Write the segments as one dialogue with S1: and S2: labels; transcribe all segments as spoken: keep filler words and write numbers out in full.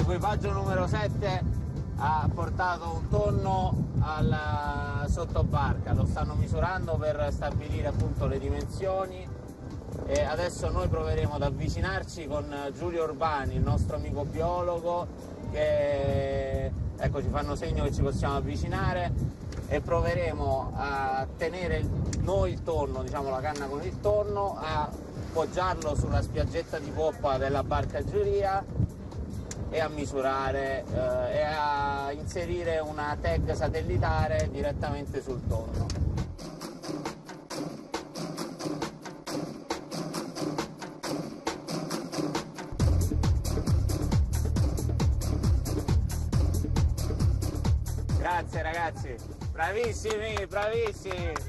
S1: l'equipaggio numero sette ha portato un tonno alla sottobarca, lo stanno misurando per stabilire appunto le dimensioni e adesso noi proveremo ad avvicinarci con Giulio Urbani, il nostro amico biologo, che ecco, ci fanno segno che ci possiamo avvicinare e proveremo a tenere il, noi il tonno, diciamo la canna con il tonno, a poggiarlo sulla spiaggetta di poppa della barca giuria e a misurare eh, e a inserire una tag satellitare direttamente sul tonno. Grazie ragazzi, bravissimi, bravissimi!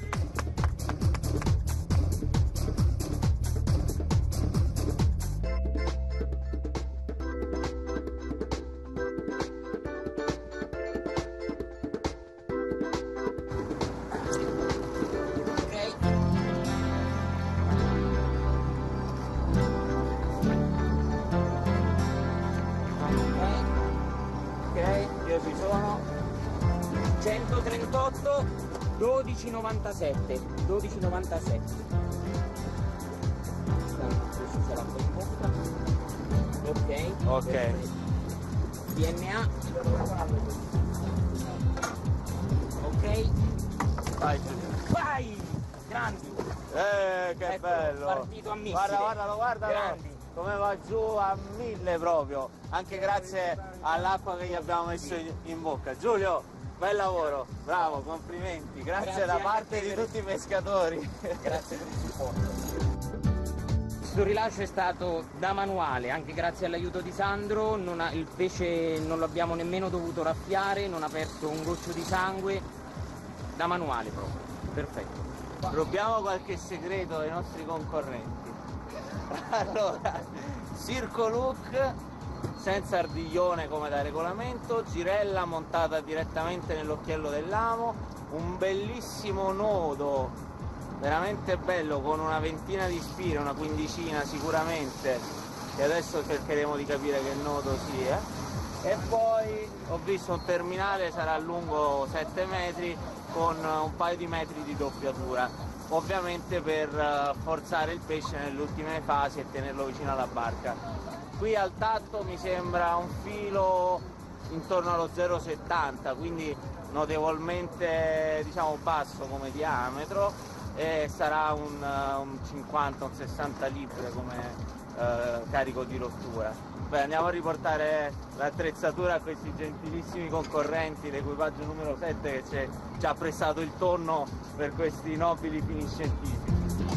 S1: Io ci sono.
S2: centotrentotto dodici novantasette dodici novantasette. Questo sarà poi in bocca. Ok.
S1: Ok.
S2: D N A. Ok.
S1: Vai.
S2: Vai! Grandi!
S1: Eh, che
S2: ecco,
S1: bello!
S2: Partito a missile.
S1: Guarda, guardalo, guardalo!
S2: Grandi.
S1: Come va giù a mille proprio, anche grazie all'acqua che gli abbiamo messo in bocca. Giulio, bel lavoro, bravo, complimenti, grazie, grazie da parte di tutti i pescatori.
S2: Grazie per il supporto. Questo rilascio è stato da manuale, anche grazie all'aiuto di Sandro, non ha, il pesce non lo abbiamo nemmeno dovuto raffiare, non ha perso un goccio di sangue, da manuale proprio, perfetto.
S1: Rubiamo qualche segreto ai nostri concorrenti. Allora, Circo Look senza ardiglione come da regolamento, girella montata direttamente nell'occhiello dell'amo, un bellissimo nodo veramente bello con una ventina di spire, una quindicina sicuramente, e adesso cercheremo di capire che nodo sia. E poi ho visto un terminale, sarà lungo sette metri con un paio di metri di doppiatura, ovviamente per forzare il pesce nelle ultime fasi e tenerlo vicino alla barca. Qui al tatto mi sembra un filo intorno allo zero virgola settanta, quindi notevolmente, diciamo, basso come diametro, e sarà un, un cinquanta sessanta libbre come eh, carico di rottura. Beh, andiamo a riportare l'attrezzatura a questi gentilissimi concorrenti, l'equipaggio numero sette che ci ha prestato il tonno per questi nobili fini scientifici.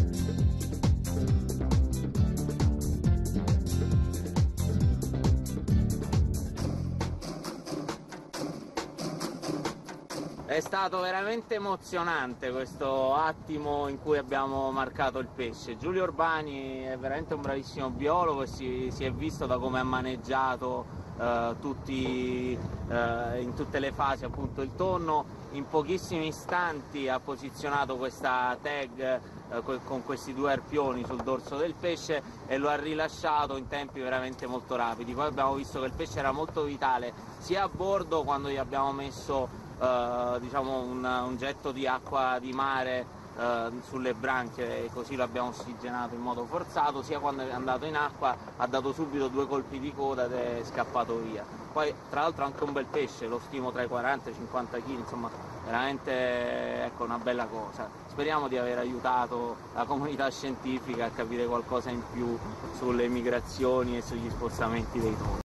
S1: È stato veramente emozionante questo attimo in cui abbiamo marcato il pesce. Giulio Urbani è veramente un bravissimo biologo e si, si è visto da come ha maneggiato eh, tutti, eh, in tutte le fasi appunto il tonno. In pochissimi istanti ha posizionato questa tag eh, con questi due arpioni sul dorso del pesce e lo ha rilasciato in tempi veramente molto rapidi. Poi abbiamo visto che il pesce era molto vitale sia a bordo, quando gli abbiamo messo Uh, diciamo un, un getto di acqua di mare uh, sulle branchie e così l'abbiamo ossigenato in modo forzato, sia quando è andato in acqua ha dato subito due colpi di coda ed è scappato via. Poi tra l'altro anche un bel pesce, lo stimo tra i quaranta e i cinquanta chili, insomma veramente, ecco, una bella cosa. Speriamo di aver aiutato la comunità scientifica a capire qualcosa in più sulle migrazioni e sugli spostamenti dei tonni.